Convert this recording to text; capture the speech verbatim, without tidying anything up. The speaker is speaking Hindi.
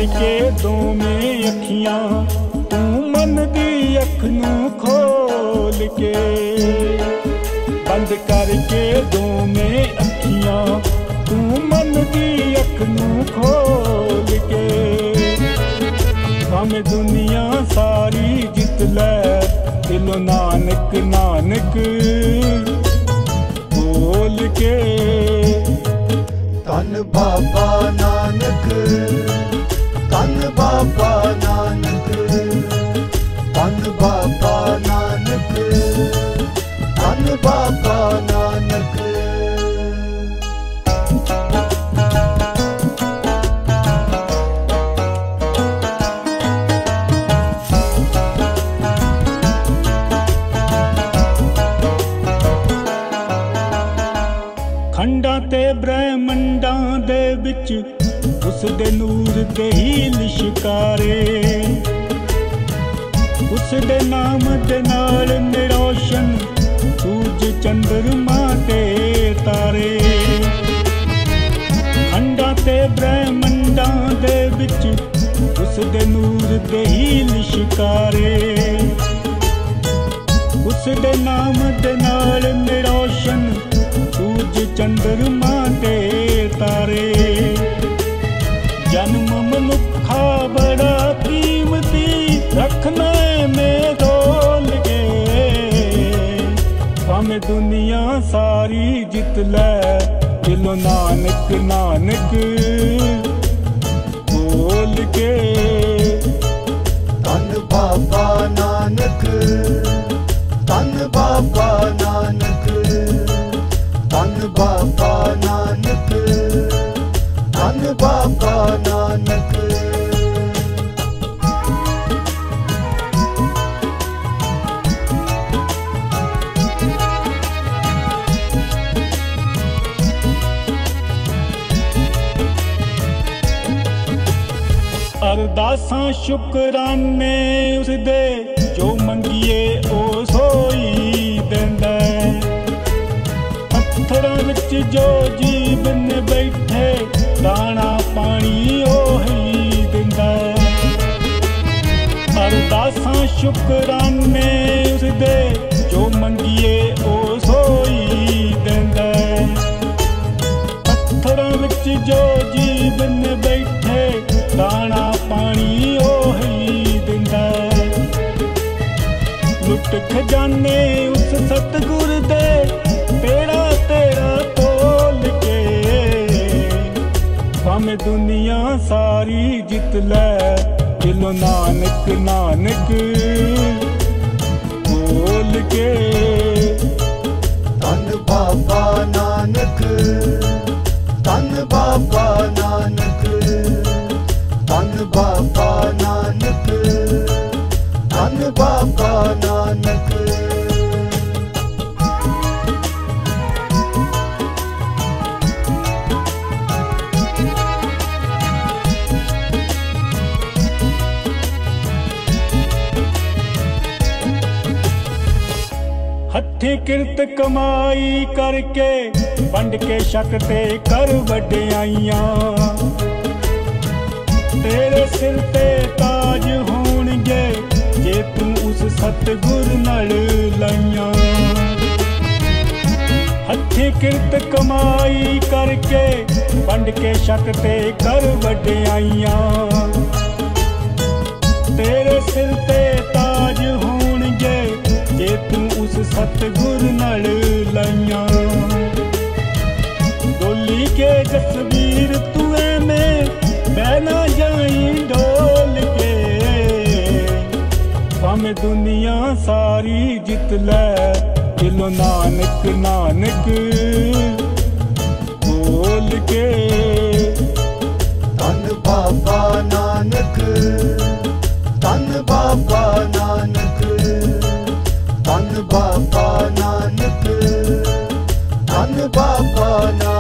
करके दोवें अखियां तू मन दी अख नूं खोल के, बंद करके दोवें अखियां तू मन दी अख नूं खोल के। भावें दुनिया सारी जित लै दिलों नानक नानक बोल के। धन बाबा नानक, धन बाबा नानक, धन बाबा नानक, धन बाबा नानक। खंडां ते ब्रह्मंडां दे विच उस दे नूर दे ही लिशकारे, उस दे नाम दे नाल निरोशन सूरज चंद्रमा ते तारे। खंडां ते ब्रह्मंडां दे विच उस दे नूर दे ही लिशकारे, उस दे नाम दे नाल निरोशन सूरज चंद्रमा ते तारे। जन्म मनुखा बड़ा कीमती रखना में तोल के, भावें दुनिया सारी जित लै दिलों नानक नानक बोल के। धन बाबा नानक, धन बाबा नानक, धन बाबा नानक, धन बाबा नानक। अरदासां शुकराने उस दे जो मंगिए ओ सोई देंदा, पत्थरां विच जो जीवन बैठे दाना पानी ओही दिंदा। अरदासां शुकराने उस दे जो मंगिए ओ सोई देंदा, पत्थरां विच जो जीवन बैठे दाना पानी ओही दिंदा। लुट खजाने उस सतगुर दे तेरा तेरा तोल के, भावें दुनिया सारी जित लै दिलों नानक नानक बोल के। धन बाबा नानक, धन बाबा नानक, धन बाबा नानक, धन बाबा नानक। हथें किरत कमाई करके वंड के शक ते कर वड्याइयां, तेरे सिर ते ताज होणगे जे तू उस सतगुर नाल लाइयां। हथें किरत कमाई करके वंड के शक ते कर वड्याइयां, तेरे सिर ते ताज होणगे जे तू उस सतगुर नाल लाइयां। डोली के जसवीर तू में बहना जाई डोल के, भावें दुनिया सारी जित लै दिलों नानक नानक बोल के। धन बाबा नानक, धन बाबा नानक, धन बाबा नानक, धन बाबा नानक।